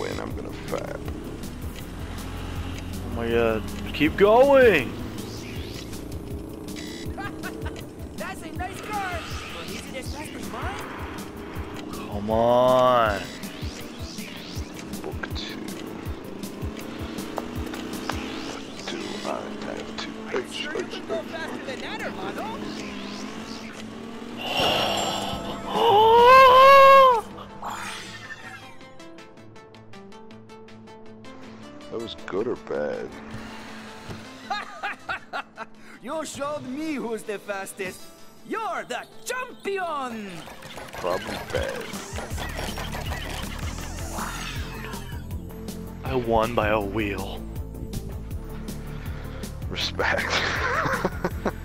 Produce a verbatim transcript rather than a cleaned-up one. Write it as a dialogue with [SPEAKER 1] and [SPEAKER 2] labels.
[SPEAKER 1] win, I'm gonna fab.
[SPEAKER 2] Oh my god. Keep going!
[SPEAKER 3] That's a nice car! But is it as fast as mine?
[SPEAKER 2] Come on!
[SPEAKER 1] Book two. Two, I have two.
[SPEAKER 3] Are you sure you can go faster than that, hermano?
[SPEAKER 1] That was good or bad?
[SPEAKER 3] You showed me who's the fastest. You're the champion!
[SPEAKER 1] Probably bad.
[SPEAKER 2] I won by a wheel.
[SPEAKER 1] Respect.